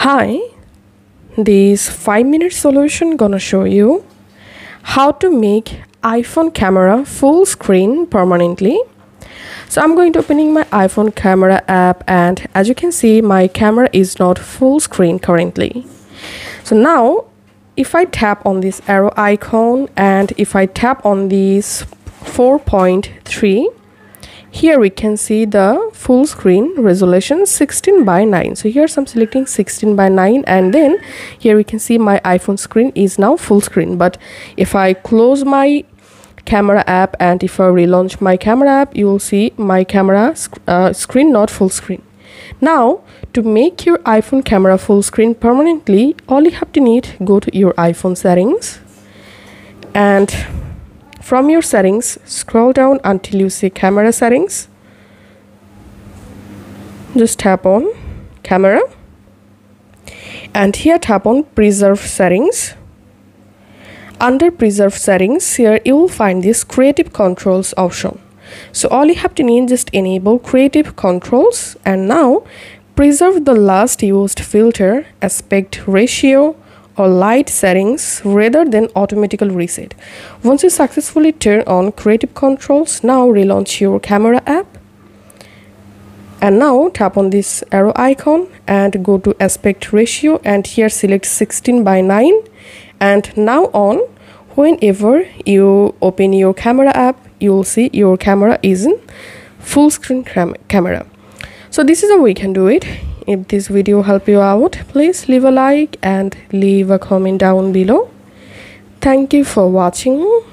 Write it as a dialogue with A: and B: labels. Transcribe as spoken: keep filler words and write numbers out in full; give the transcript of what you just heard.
A: Hi, this five minute solution gonna show you how to make iPhone camera full screen permanently. So I'm going to opening my iPhone camera app, and as you can see my camera is not full screen currently. So now if I tap on this arrow icon and if I tap on this four point three, here we can see the full screen resolution sixteen by nine. So here I'm selecting sixteen by nine, and then here we can see my iPhone screen is now full screen. But if I close my camera app and if I relaunch my camera app, you will see my camera sc uh, screen not full screen. Now to make your iPhone camera full screen permanently, all you have to need, go to your iPhone settings, and from your settings scroll down until you see camera settings. Just tap on camera and here tap on preserve settings. Under preserve settings, here you will find this creative controls option. So all you have to need, just enable creative controls, and now preserve the last used filter, aspect ratio or light settings rather than automatically reset. Once you successfully turn on creative controls, now relaunch your camera app, and now tap on this arrow icon and go to aspect ratio, and here select sixteen by nine, and now on whenever you open your camera app, you will see your camera is in full screen cam camera. So this is how we can do it. If this video helped you out, please leave a like and leave a comment down below. Thank you for watching.